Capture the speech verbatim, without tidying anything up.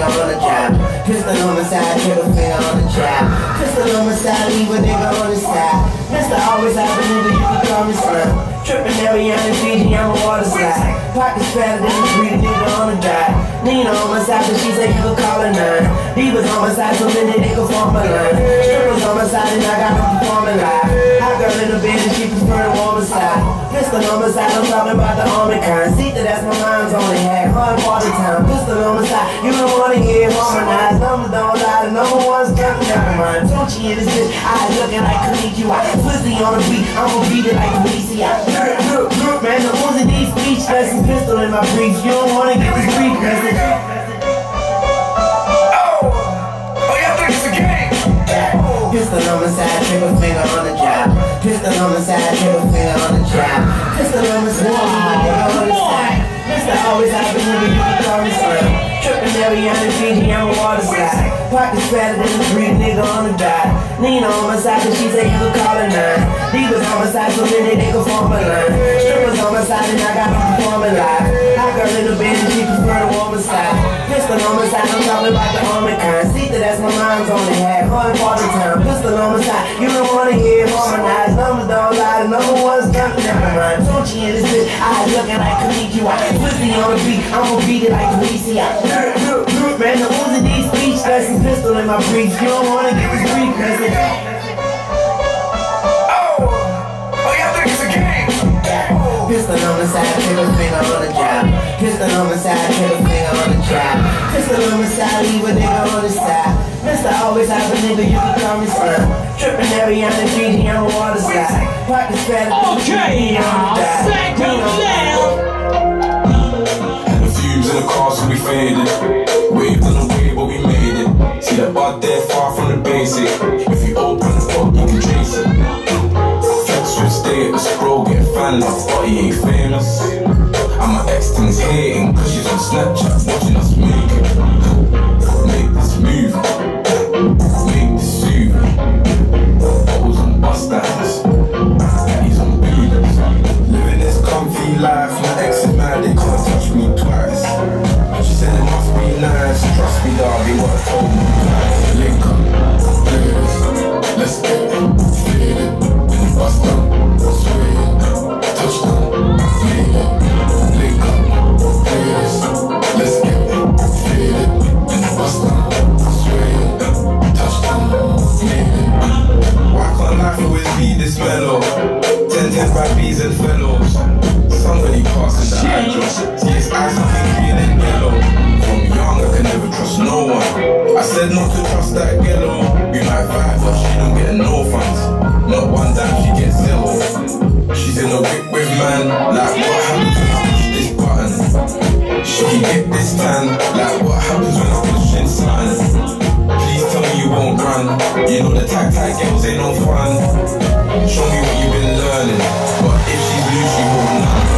on the job. Pistol on my side, trigger finger on the job. Pistol on my side, leave a nigga on the side. Mister always have a nigga, you can call me son. Trippin' every young Fiji, I'm a water slide. Pockets fatter than a breed, nigga on the dive. Nina on my side, but she say you can call her nine. Divas on my side, so many they can form a line. Strippers on my side, and I got them performing live. Hot girl in the bed, and she prefer the woman side. Pistol on my side, I'm talking about the army kind. See that that's my mind's only had. Hard all the time. Pistol on my side, you don't wanna hear it harmonized. Numbers don't lie, the number one's got never mind. Don't you hear this bitch? I looking like Konnichiwa. Pussy on the beat, I'ma beat it like Felicia. Man, the Uzi these speech lessons, pistol in my briefs. You don't wanna get this brief message. Oh, oh, y'all think it's a game? Pistol on my side, trigger finger on the job. Pistol on my side, trigger finger on the job. Pistol on my side, nigga on the side. Mister always have a nigga, you can call me son. Trippin' every young Fiji, I'm a water slide. Pockets fatter than a breed, nigga on the dive. Nina on my side, cause she say you can call her nine. Divas on my side, so many they can form a line. Strippers on my side, and I got them performing live. Hot girl in the bed, and she prefer the woman side. Pistol on my side, I'm talking about the army kind. See that that's my mind's only had. Hard all the time. Pistol on my side, you don't wanna hear it harmonized. Numbers don't lie, the number one's got never mind. Don't you hear this bitch? I looking like Konnichiwa. Pussy on the beat, I'ma beat it like Felicia. Man, the Uzi these speech lessons, pistol in my briefs. You don't wanna get this brief message. Oh, oh, y'all think it's a game? Pistol on the side, trigger finger on the job. Pistol on the side, trigger finger on the job. Pistol on the side, leave a nigga on the side. Mister always have a nigga, you can call me son. Trippin' every young Fiji, I'm a water slide. Pockets fatter than a Okay, y'all, second down. The fumes in the car, so we faded. Waved on the way, but we made it. See that bud there, far from the basic. If you open the book, you can trace it. Flex with status, bro, get fan love, but he ain't famous. And my ex thing's hating, cause she's on Snapchat, watching us make it. Make this move, make this soothing. Bottles on bus stands, he's on boobies. Living this comfy life, my ex is mad, they can't touch me twice. She said it must be nice, trust me dog, they would've told me twice. Link up, look at this, let's get it, feel it, in the bus down, sway it, touchdown, made it. Link up, look at this, let's get it, feel it, in the bus down, sway it, touchdown, made it. Why can't life always be this mellow? Ten ten by B's and fellows. Somebody passing the address. See his eyes looking green and yellow. From young I could never trust no one. I said not to trust that yellow. We might vibe but she don't get no funds. Not one dime she gets zero. She's in a whip with man. Like what happens when I push this button? She can get this tan. Like what happens when I push in something? Please tell me you won't run. You know the tag tag girls ain't no fun. Show me what you've been learning. But if she's loose, you won't none.